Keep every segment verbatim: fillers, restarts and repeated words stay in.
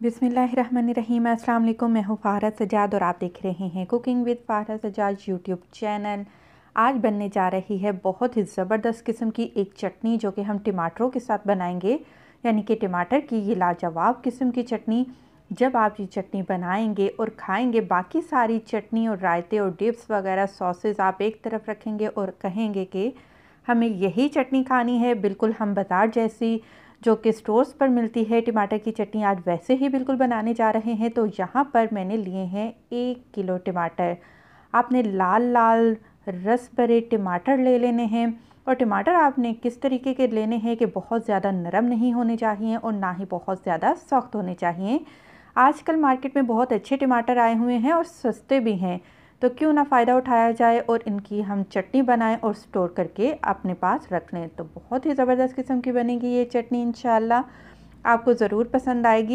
बिस्मिल्लाहिर्रहमानिर्रहीम। अस्सलाम वालेकुम। मैं हूँ फ़ाखिरा सज्जाद और आप देख रहे हैं cooking with Fakhira Sajjad YouTube channel. आज बनने जा रही है बहुत ही ज़बरदस्त किस्म की एक चटनी जो कि हम टमाटरों के साथ बनाएंगे, यानी कि टमाटर की ये लाजवाब किस्म की चटनी। जब आप ये चटनी बनाएंगे और खाएंगे, बाकी सारी चटनी और रायते और डिप्स वगैरह सॉसेज आप एक तरफ रखेंगे और कहेंगे कि हमें यही चटनी खानी है, बिल्कुल हम बाजार जैसी जो कि स्टोर्स पर मिलती है टमाटर की चटनी, आज वैसे ही बिल्कुल बनाने जा रहे हैं। तो यहाँ पर मैंने लिए हैं एक किलो टमाटर। आपने लाल लाल रस भरे टमाटर ले लेने हैं और टमाटर आपने किस तरीके के लेने हैं कि बहुत ज़्यादा नरम नहीं होने चाहिए और ना ही बहुत ज़्यादा सख्त होने चाहिए। आजकल मार्केट में बहुत अच्छे टमाटर आए हुए हैं और सस्ते भी हैं, तो क्यों ना फ़ायदा उठाया जाए और इनकी हम चटनी बनाएं और स्टोर करके अपने पास रख लें। तो बहुत ही ज़बरदस्त किस्म की बनेगी ये चटनी, इंशाल्लाह आपको ज़रूर पसंद आएगी।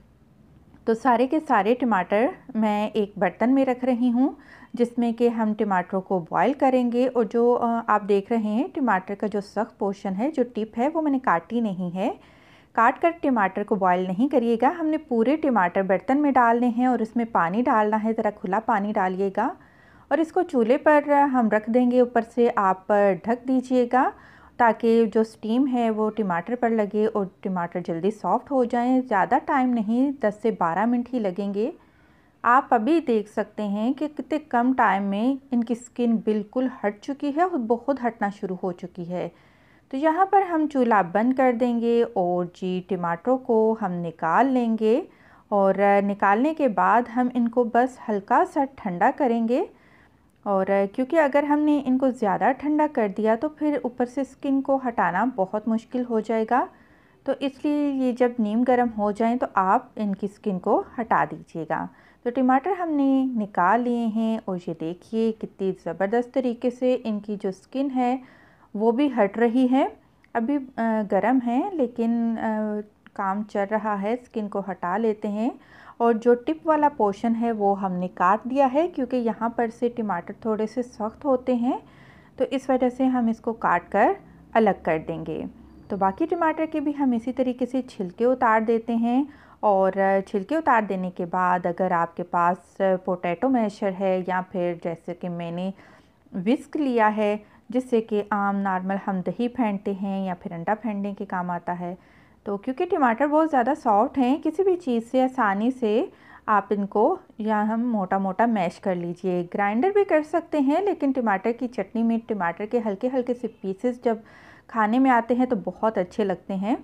तो सारे के सारे टमाटर मैं एक बर्तन में रख रही हूँ जिसमें कि हम टमाटरों को बॉईल करेंगे। और जो आप देख रहे हैं टमाटर का जो सख्त पोर्शन है, जो टिप है, वो मैंने काटी नहीं है। काट कर टमाटर को बॉईल नहीं करिएगा, हमने पूरे टमाटर बर्तन में डालने हैं और इसमें पानी डालना है, ज़रा खुला पानी डालिएगा और इसको चूल्हे पर हम रख देंगे। ऊपर से आप ढक दीजिएगा ताकि जो स्टीम है वो टमाटर पर लगे और टमाटर जल्दी सॉफ्ट हो जाएं। ज़्यादा टाइम नहीं, दस से बारह मिनट ही लगेंगे। आप अभी देख सकते हैं कि कितने कम टाइम में इनकी स्किन बिल्कुल हट चुकी है और बहुत हटना शुरू हो चुकी है। तो यहाँ पर हम चूल्हा बंद कर देंगे और जी टमाटरों को हम निकाल लेंगे और निकालने के बाद हम इनको बस हल्का सा ठंडा करेंगे। और क्योंकि अगर हमने इनको ज़्यादा ठंडा कर दिया तो फिर ऊपर से स्किन को हटाना बहुत मुश्किल हो जाएगा, तो इसलिए ये जब नीम गर्म हो जाएं तो आप इनकी स्किन को हटा दीजिएगा। तो टमाटर हमने निकाल लिए हैं और ये देखिए कितनी ज़बरदस्त तरीके से इनकी जो स्किन है वो भी हट रही है। अभी गर्म है लेकिन आ, काम चल रहा है, स्किन को हटा लेते हैं। और जो टिप वाला पोर्शन है वो हमने काट दिया है क्योंकि यहाँ पर से टमाटर थोड़े से सख्त होते हैं, तो इस वजह से हम इसको काट कर अलग कर देंगे। तो बाकी टमाटर के भी हम इसी तरीके से छिलके उतार देते हैं। और छिलके उतार देने के बाद अगर आपके पास पोटैटो मैशर है या फिर जैसे कि मैंने विस्क लिया है जिससे कि आम नॉर्मल हम दही फेंटते हैं या फिर अंडा फेंटने के काम आता है, तो क्योंकि टमाटर बहुत ज़्यादा सॉफ्ट हैं, किसी भी चीज़ से आसानी से आप इनको या हम मोटा मोटा मैश कर लीजिए। ग्राइंडर भी कर सकते हैं, लेकिन टमाटर की चटनी में टमाटर के हल्के हल्के से पीसेस जब खाने में आते हैं तो बहुत अच्छे लगते हैं।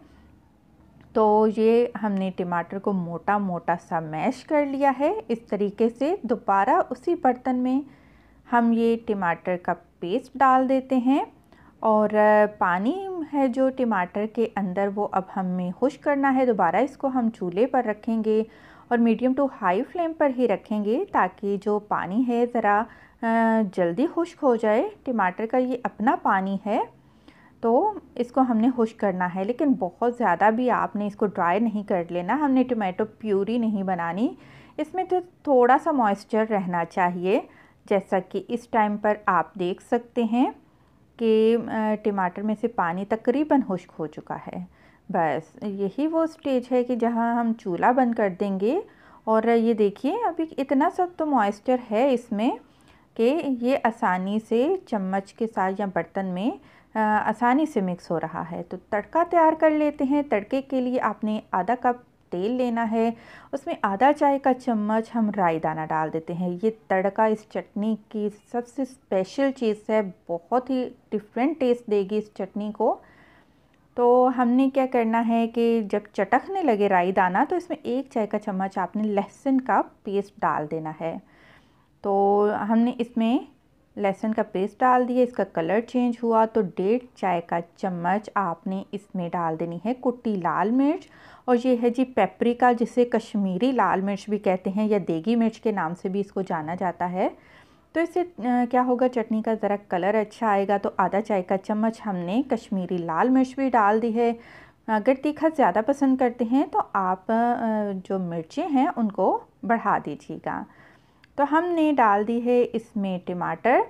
तो ये हमने टमाटर को मोटा मोटा सा मैश कर लिया है। इस तरीके से दोबारा उसी बर्तन में हम ये टमाटर का पेस्ट डाल देते हैं और पानी है जो टमाटर के अंदर वो अब हमें खुश्क करना है। दोबारा इसको हम चूल्हे पर रखेंगे और मीडियम टू हाई फ्लेम पर ही रखेंगे ताकि जो पानी है ज़रा जल्दी खुश्क हो जाए। टमाटर का ये अपना पानी है तो इसको हमने खुश्क करना है, लेकिन बहुत ज़्यादा भी आपने इसको ड्राई नहीं कर लेना। हमने टमाटो प्यूरी नहीं बनानी, इसमें तो थोड़ा सा मॉइस्चर रहना चाहिए। जैसा कि इस टाइम पर आप देख सकते हैं कि टमाटर में से पानी तकरीबन खुश्क हो चुका है। बस यही वो स्टेज है कि जहां हम चूल्हा बंद कर देंगे। और ये देखिए अभी इतना सब तो मॉइस्चर है इसमें कि ये आसानी से चम्मच के साथ या बर्तन में आसानी से मिक्स हो रहा है। तो तड़का तैयार कर लेते हैं। तड़के के लिए आपने आधा कप तेल लेना है, उसमें आधा चाय का चम्मच हम राई दाना डाल देते हैं। ये तड़का इस चटनी की सबसे स्पेशल चीज़ है, बहुत ही डिफरेंट टेस्ट देगी इस चटनी को। तो हमने क्या करना है कि जब चटकने लगे राई दाना तो इसमें एक चाय का चम्मच आपने लहसुन का पेस्ट डाल देना है। तो हमने इसमें लहसुन का पेस्ट डाल दिया, इसका कलर चेंज हुआ तो डेढ़ चाय का चम्मच आपने इसमें डाल देनी है कुटी लाल मिर्च। और ये है जी पेपरिका, जिसे कश्मीरी लाल मिर्च भी कहते हैं या देगी मिर्च के नाम से भी इसको जाना जाता है। तो इससे क्या होगा, चटनी का ज़रा कलर अच्छा आएगा। तो आधा चाय का चम्मच हमने कश्मीरी लाल मिर्च भी डाल दी है। अगर तीखा ज़्यादा पसंद करते हैं तो आप जो मिर्चें हैं उनको बढ़ा दीजिएगा। तो हमने डाल दी है इसमें टमाटर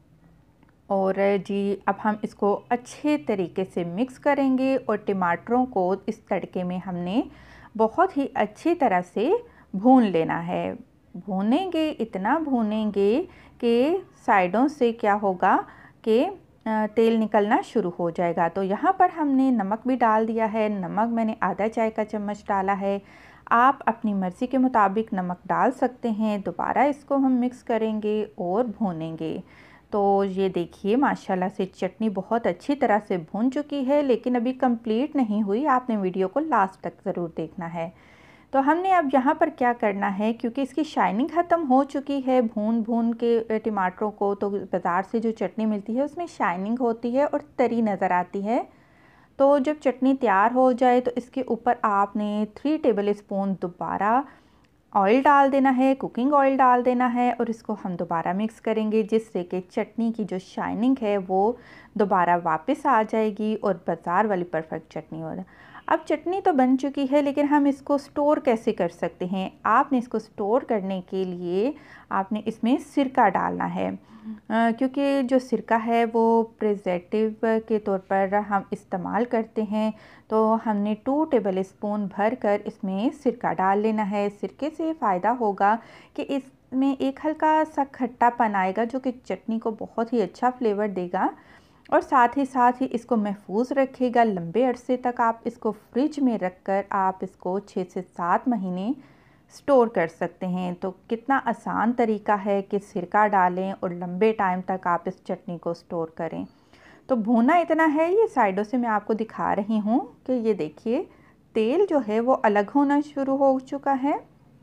और जी अब हम इसको अच्छे तरीके से मिक्स करेंगे। और टमाटरों को इस तड़के में हमने बहुत ही अच्छी तरह से भून लेना है। भूनेंगे, इतना भूनेंगे कि साइडों से क्या होगा कि तेल निकलना शुरू हो जाएगा। तो यहाँ पर हमने नमक भी डाल दिया है। नमक मैंने आधा चाय का चम्मच डाला है। आप अपनी मर्ज़ी के मुताबिक नमक डाल सकते हैं। दोबारा इसको हम मिक्स करेंगे और भूनेंगे। तो ये देखिए माशाल्लाह से चटनी बहुत अच्छी तरह से भून चुकी है, लेकिन अभी कंप्लीट नहीं हुई। आपने वीडियो को लास्ट तक ज़रूर देखना है। तो हमने अब यहाँ पर क्या करना है, क्योंकि इसकी शाइनिंग ख़त्म हो चुकी है भून भून के टमाटरों को, तो बाज़ार से जो चटनी मिलती है उसमें शाइनिंग होती है और तरी नज़र आती है। तो जब चटनी तैयार हो जाए तो इसके ऊपर आपने थ्री टेबल स्पून दोबारा ऑयल डाल देना है, कुकिंग ऑयल डाल देना है, और इसको हम दोबारा मिक्स करेंगे, जिससे कि चटनी की जो शाइनिंग है वो दोबारा वापस आ जाएगी और बाज़ार वाली परफेक्ट चटनी हो जाए। अब चटनी तो बन चुकी है, लेकिन हम इसको स्टोर कैसे कर सकते हैं? आपने इसको स्टोर करने के लिए आपने इसमें सिरका डालना है, आ, क्योंकि जो सिरका है वो प्रिजर्वेटिव के तौर पर हम इस्तेमाल करते हैं। तो हमने टू टेबल स्पून भर कर इसमें सिरका डाल लेना है। सिरके से फ़ायदा होगा कि इसमें एक हल्का सा खट्टापन आएगा, जो कि चटनी को बहुत ही अच्छा फ्लेवर देगा और साथ ही साथ ही इसको महफूज रखेगा। लंबे अरसे तक आप इसको फ्रिज में रखकर आप इसको छः से सात महीने स्टोर कर सकते हैं। तो कितना आसान तरीका है कि सिरका डालें और लंबे टाइम तक आप इस चटनी को स्टोर करें। तो भूना इतना है, ये साइडों से मैं आपको दिखा रही हूँ कि ये देखिए तेल जो है वो अलग होना शुरू हो चुका है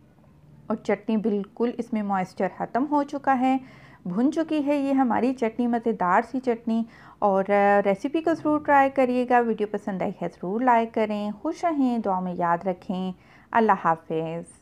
और चटनी बिल्कुल इसमें मॉइस्चर ख़त्म हो चुका है, भुन चुकी है ये हमारी चटनी, मज़ेदार सी चटनी। और रेसिपी को ज़रूर ट्राई करिएगा। वीडियो पसंद आई है ज़रूर लाइक करें। खुश रहें, दुआ में याद रखें। अल्लाह हाफ़िज़।